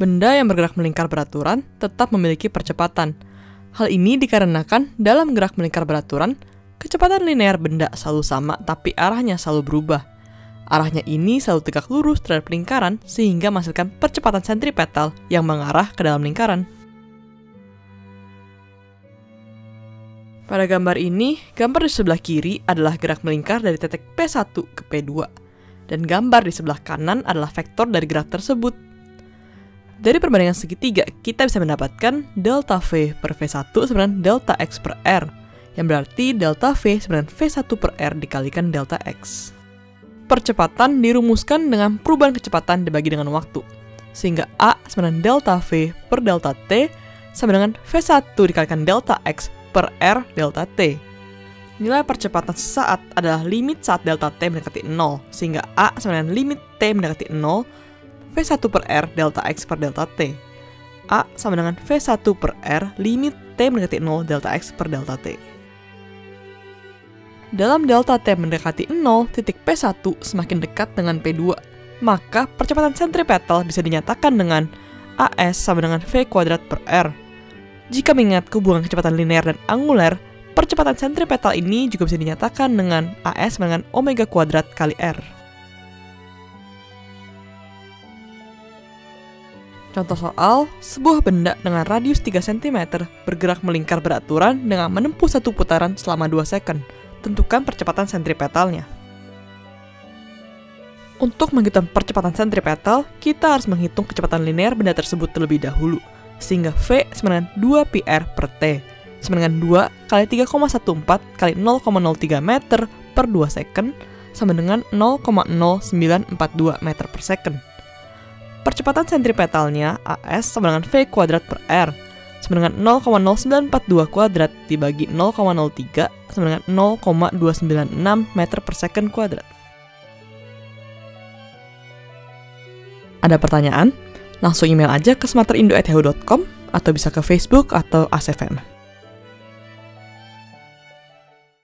benda yang bergerak melingkar beraturan tetap memiliki percepatan. Hal ini dikarenakan dalam gerak melingkar beraturan, kecepatan linear benda selalu sama tapi arahnya selalu berubah. Arahnya ini selalu tegak lurus terhadap lingkaran sehingga menghasilkan percepatan sentripetal yang mengarah ke dalam lingkaran. Pada gambar ini, gambar di sebelah kiri adalah gerak melingkar dari titik P1 ke P2, dan gambar di sebelah kanan adalah vektor dari gerak tersebut. Dari perbandingan segitiga, kita bisa mendapatkan delta V per V1 sama dengan delta X per R, yang berarti delta V sama dengan V1 per R dikalikan delta X. Percepatan dirumuskan dengan perubahan kecepatan dibagi dengan waktu, sehingga A sama dengan delta V per delta T sama dengan V1 dikalikan delta X per R delta T. Nilai percepatan sesaat adalah limit saat delta T mendekati 0, sehingga A sama dengan limit T mendekati 0, V1 per R delta X per delta T. A sama dengan V1 per R limit T mendekati 0 delta X per delta T. Dalam delta T mendekati 0, titik P1 semakin dekat dengan P2, maka percepatan sentripetal bisa dinyatakan dengan AS sama dengan V kuadrat per R. Jika mengingat hubungan kecepatan linear dan angular, percepatan sentripetal ini juga bisa dinyatakan dengan AS sama dengan omega kuadrat kali R. Contoh soal, sebuah benda dengan radius 3 cm bergerak melingkar beraturan dengan menempuh satu putaran selama 2 second. Tentukan percepatan sentripetalnya. Untuk menghitung percepatan sentripetal, kita harus menghitung kecepatan linear benda tersebut terlebih dahulu, sehingga V sama dengan 2 PR per T, sama dengan 2 kali 3,14 kali 0,03 meter per 2 second, sama dengan 0,0942 meter per second. Percepatan sentripetalnya AS sama dengan V kuadrat per R, sama dengan 0,0942 kuadrat dibagi 0,03 sama dengan 0,296 meter per second kuadrat. Ada pertanyaan? Langsung email aja ke smarterindo@yahoo.com atau bisa ke Facebook atau ACFM.